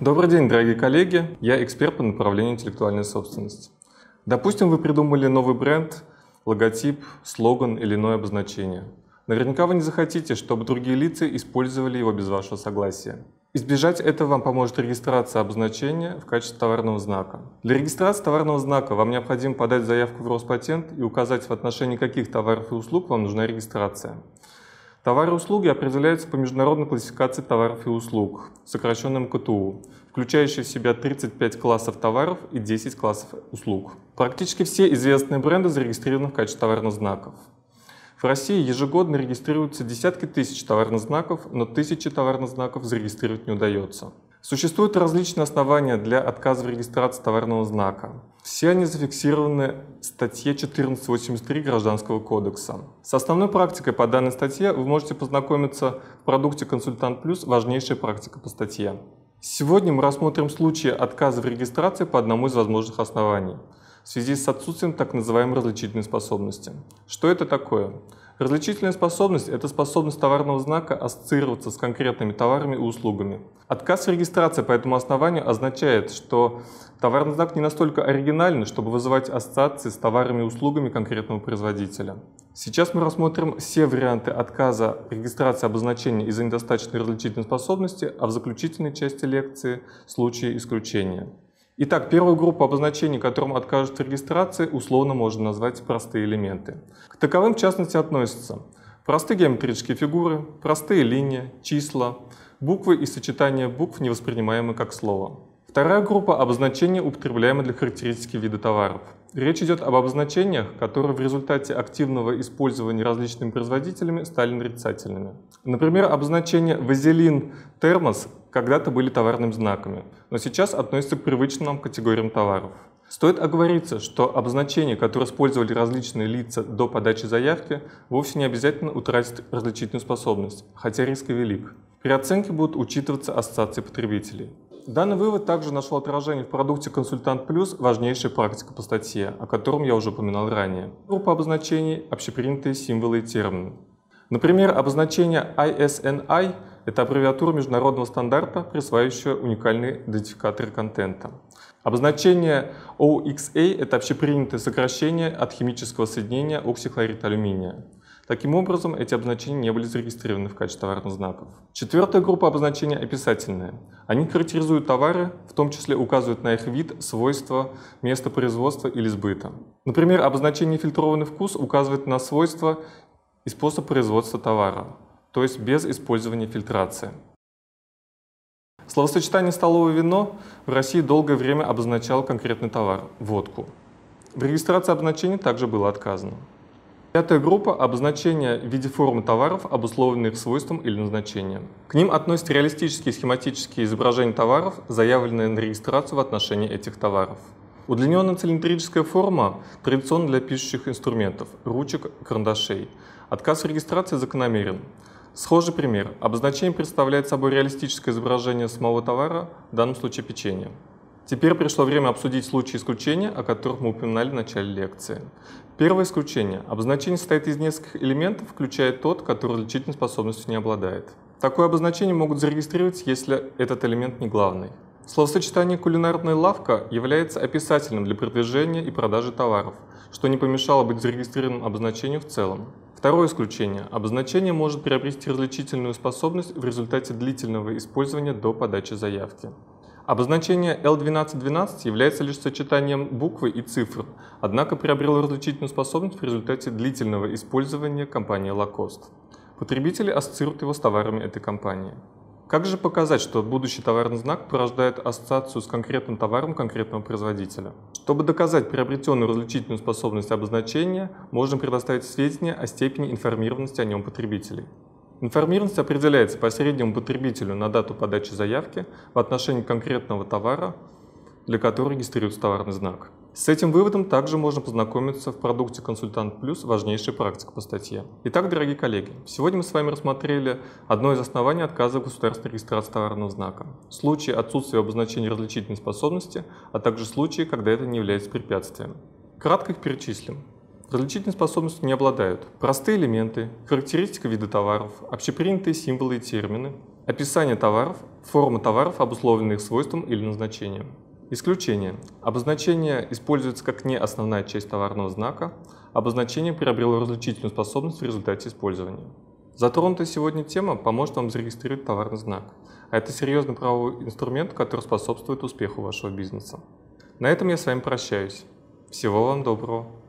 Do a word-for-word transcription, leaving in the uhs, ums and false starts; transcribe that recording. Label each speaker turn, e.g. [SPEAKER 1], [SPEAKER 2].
[SPEAKER 1] Добрый день, дорогие коллеги! Я эксперт по направлению интеллектуальной собственности. Допустим, вы придумали новый бренд, логотип, слоган или иное обозначение. Наверняка вы не захотите, чтобы другие лица использовали его без вашего согласия. Избежать этого вам поможет регистрация обозначения в качестве товарного знака. Для регистрации товарного знака вам необходимо подать заявку в Роспатент и указать, в отношении каких товаров и услуг вам нужна регистрация. Товары и услуги определяются по международной классификации товаров и услуг, сокращенно эм ка тэ у, включающей в себя тридцать пять классов товаров и десять классов услуг. Практически все известные бренды зарегистрированы в качестве товарных знаков. В России ежегодно регистрируются десятки тысяч товарных знаков, но тысячи товарных знаков зарегистрировать не удается. Существуют различные основания для отказа в регистрации товарного знака. Все они зафиксированы в статье четырнадцать восемьдесят три Гражданского кодекса. С основной практикой по данной статье вы можете познакомиться в продукте «Консультант Плюс. Важнейшая практика по статье». Сегодня мы рассмотрим случаи отказа в регистрации по одному из возможных оснований в связи с отсутствием так называемой различительной способности. Что это такое? Различительная способность – это способность товарного знака ассоциироваться с конкретными товарами и услугами. Отказ в регистрации по этому основанию означает, что товарный знак не настолько оригинальный, чтобы вызывать ассоциации с товарами и услугами конкретного производителя. Сейчас мы рассмотрим все варианты отказа регистрации обозначения из-за недостаточной различительной способности, а в заключительной части лекции – случаи исключения. Итак, первую группу обозначений, которым откажут в регистрации, условно можно назвать простые элементы. К таковым в частности относятся простые геометрические фигуры, простые линии, числа, буквы и сочетания букв, не воспринимаемые как слово. Вторая группа обозначений, употребляемые для характеристики вида товаров. Речь идет об обозначениях, которые в результате активного использования различными производителями стали нарицательными. Например, обозначение «вазелин термос» когда-то были товарными знаками, но сейчас относятся к привычным нам категориям товаров. Стоит оговориться, что обозначения, которые использовали различные лица до подачи заявки, вовсе не обязательно утратят различительную способность, хотя риск и велик. При оценке будут учитываться ассоциации потребителей. Данный вывод также нашел отражение в продукте «Консультант Плюс. Важнейшая практика по статье», о котором я уже упоминал ранее. Группа обозначений – общепринятые символы и термины. Например, обозначение ай эс эн ай – это аббревиатура международного стандарта, присваивающая уникальные идентификаторы контента. Обозначение о икс эй – это общепринятое сокращение от химического соединения оксихлорид алюминия. Таким образом, эти обозначения не были зарегистрированы в качестве товарных знаков. Четвертая группа обозначений описательные. Они характеризуют товары, в том числе указывают на их вид, свойства, место производства или сбыта. Например, обозначение «фильтрованный вкус» указывает на свойства и способ производства товара, то есть без использования фильтрации. Словосочетание «столовое вино» в России долгое время обозначало конкретный товар – водку. В регистрации обозначений также было отказано. Пятая группа – обозначения в виде формы товаров, обусловленные их свойством или назначением. К ним относятся реалистические и схематические изображения товаров, заявленные на регистрацию в отношении этих товаров. Удлиненная цилиндрическая форма традиционна для пишущих инструментов – ручек, карандашей. Отказ в регистрации закономерен. Схожий пример. Обозначение представляет собой реалистическое изображение самого товара, в данном случае печенья. Теперь пришло время обсудить случаи исключения, о которых мы упоминали в начале лекции. Первое исключение. Обозначение состоит из нескольких элементов, включая тот, который различительной способностью не обладает. Такое обозначение могут зарегистрировать, если этот элемент не главный. Словосочетание «кулинарная лавка» является описательным для продвижения и продажи товаров, что не помешало быть зарегистрированным обозначению в целом. Второе исключение. Обозначение может приобрести различительную способность в результате длительного использования до подачи заявки. Обозначение эл двенадцать двенадцать является лишь сочетанием буквы и цифр, однако приобрело различительную способность в результате длительного использования компанией Lacoste. Потребители ассоциируют его с товарами этой компании. Как же показать, что будущий товарный знак порождает ассоциацию с конкретным товаром конкретного производителя? Чтобы доказать приобретенную различительную способность обозначения, можно предоставить сведения о степени информированности о нем потребителей. Информированность определяется по среднему потребителю на дату подачи заявки в отношении конкретного товара, для которого регистрируется товарный знак. С этим выводом также можно познакомиться в продукте «Консультант Плюс. Важнейшая практика по статье». Итак, дорогие коллеги, сегодня мы с вами рассмотрели одно из оснований отказа в государственной регистрации товарного знака. Случаи отсутствия обозначения различительной способности, а также случаи, когда это не является препятствием. Кратко их перечислим. Различительной способностью не обладают простые элементы, характеристика вида товаров, общепринятые символы и термины, Описание товаров, форма товаров, обусловленные их свойством или назначением. Исключение. Обозначение используется как не основная часть товарного знака. Обозначение приобрело различительную способность в результате использования. Затронутая сегодня тема поможет вам зарегистрировать товарный знак. А это серьезный правовой инструмент, который способствует успеху вашего бизнеса. На этом я с вами прощаюсь. Всего вам доброго.